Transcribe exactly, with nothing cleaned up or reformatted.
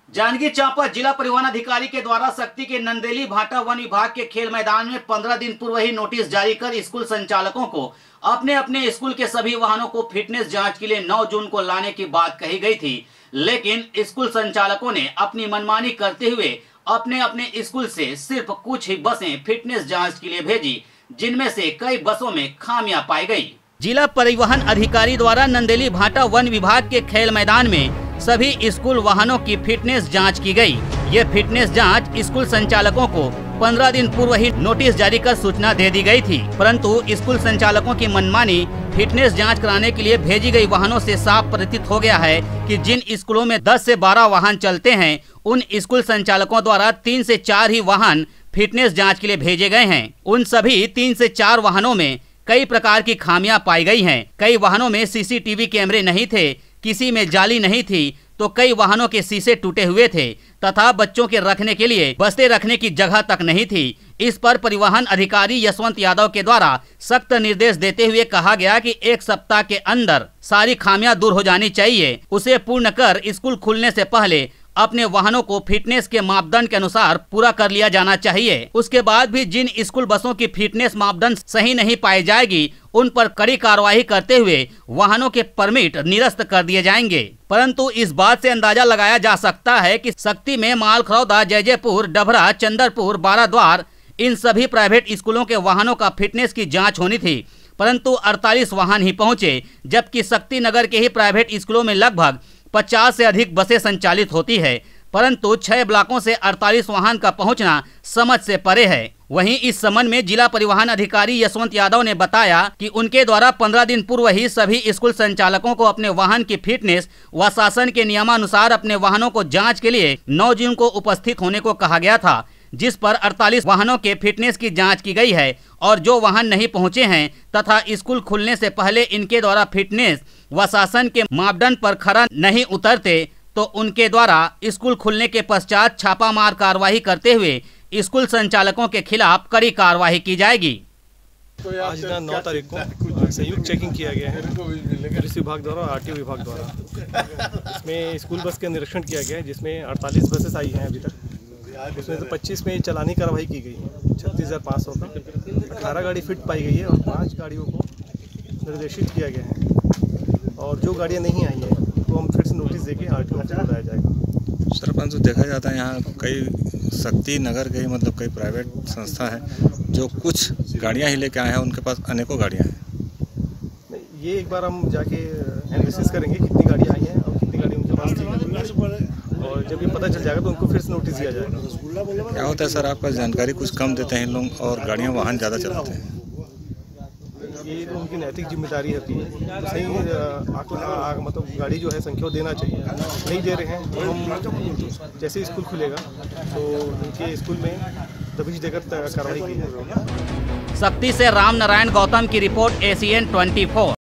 जांजगीर चांपा जिला परिवहन अधिकारी के द्वारा शक्ति के नंदेली भाटा वन विभाग के खेल मैदान में पंद्रह दिन पूर्व ही नोटिस जारी कर स्कूल संचालकों को अपने अपने स्कूल के सभी वाहनों को फिटनेस जांच के लिए नौ जून को लाने की बात कही गई थी। लेकिन स्कूल संचालकों ने अपनी मनमानी करते हुए अपने अपने स्कूल से सिर्फ कुछ ही बसें फिटनेस जाँच के लिए भेजी, जिनमें से कई बसों में खामियां पाई गयी। जिला परिवहन अधिकारी द्वारा नंदेली भाटा वन विभाग के खेल मैदान में सभी स्कूल वाहनों की फिटनेस जांच की गई। ये फिटनेस जांच स्कूल संचालकों को पंद्रह दिन पूर्व ही नोटिस जारी कर सूचना दे दी गई थी, परंतु स्कूल संचालकों की मनमानी फिटनेस जांच कराने के लिए भेजी गई वाहनों से साफ प्रतीत हो गया है कि जिन स्कूलों में दस से बारह वाहन चलते हैं, उन स्कूल संचालकों द्वारा तीन से चार ही वाहन फिटनेस जाँच के लिए भेजे गए हैं। उन सभी तीन से चार वाहनों में कई प्रकार की खामियां पाई गई हैं। कई वाहनों में सीसीटीवी कैमरे नहीं थे, किसी में जाली नहीं थी, तो कई वाहनों के शीशे टूटे हुए थे तथा बच्चों के रखने के लिए बस्ते रखने की जगह तक नहीं थी। इस पर परिवहन अधिकारी यशवंत यादव के द्वारा सख्त निर्देश देते हुए कहा गया कि एक सप्ताह के अंदर सारी खामियां दूर हो जानी चाहिए। उसे पूर्ण कर स्कूल खुलने से पहले अपने वाहनों को फिटनेस के मापदंड के अनुसार पूरा कर लिया जाना चाहिए। उसके बाद भी जिन स्कूल बसों की फिटनेस मापदंड सही नहीं पाई जाएगी, उन पर कड़ी कार्रवाई करते हुए वाहनों के परमिट निरस्त कर दिए जाएंगे। परंतु इस बात से अंदाजा लगाया जा सकता है कि शक्ति में मालखरौदा, जयजयपुर, डभरा, चंदरपुर, बाराद्वार इन सभी प्राइवेट स्कूलों के वाहनों का फिटनेस की जाँच होनी थी, परंतु अड़तालीस वाहन ही पहुँचे, जबकि शक्ति नगर के ही प्राइवेट स्कूलों में लगभग पचास से अधिक बसें संचालित होती है, परंतु छह ब्लॉकों से अड़तालीस वाहन का पहुंचना समझ से परे है। वहीं इस संबंध में जिला परिवहन अधिकारी यशवंत यादव ने बताया कि उनके द्वारा पंद्रह दिन पूर्व ही सभी स्कूल संचालकों को अपने वाहन की फिटनेस व शासन के नियमानुसार अपने वाहनों को जांच के लिए नौ जून को उपस्थित होने को कहा गया था, जिस पर अड़तालीस वाहनों के फिटनेस की जांच की गई है और जो वाहन नहीं पहुंचे हैं तथा स्कूल खुलने से पहले इनके द्वारा फिटनेस व शासन के मापदंड पर खरा नहीं उतरते, तो उनके द्वारा स्कूल खुलने के पश्चात छापामार कार्रवाई करते हुए स्कूल संचालकों के खिलाफ कड़ी कार्रवाई की जाएगी। तो आज नौ तारीख को संयुक्त चेकिंग किया गया है पुलिस विभाग द्वारा और आरटीओ विभाग द्वारा। इसमें स्कूल बस का निरीक्षण किया गया है, जिसमें अड़तालीस बसेस आई हैं अभी तक। उसमें से पच्चीस में चालानी कार्रवाई की गई है छत्तीस हज़ार पाँच सौ का। अठारह गाड़ी फिट पाई गई है और पाँच गाड़ियों को निर्देशित किया गया है, और जो गाड़ियाँ नहीं आई हैं तो हम फिर से नोटिस देके आरटीओ से बुलाया जाएगा। सरपंच तो देखा जाता है यहाँ कई शक्ति नगर के मतलब कई प्राइवेट संस्था है जो कुछ गाड़ियाँ ही लेके आए हैं, उनके पास अनेकों गाड़ियाँ हैं। ये एक बार हम जाके एनालिसिस करेंगे कितनी गाड़ियाँ आई हैं और कितनी गाड़ी उनके पास थी, और जब ये पता चल जाएगा तो उनको फिर से नोटिस दिया जाएगा। क्या होता है सर, आपका जानकारी कुछ कम देते हैं लोग और गाड़ियाँ वाहन ज़्यादा चलाते हैं? ये तो उनकी नैतिक जिम्मेदारी होती है, तो सही आंकड़ा मतलब गाड़ी जो है संख्या देना चाहिए, नहीं दे रहे हैं तो हम जैसे स्कूल खुलेगा तो उनके स्कूल में दबिश देकर कार्रवाई की जाएगी। शक्ति से राम नारायण गौतम की रिपोर्ट, एसीएन चौबीस।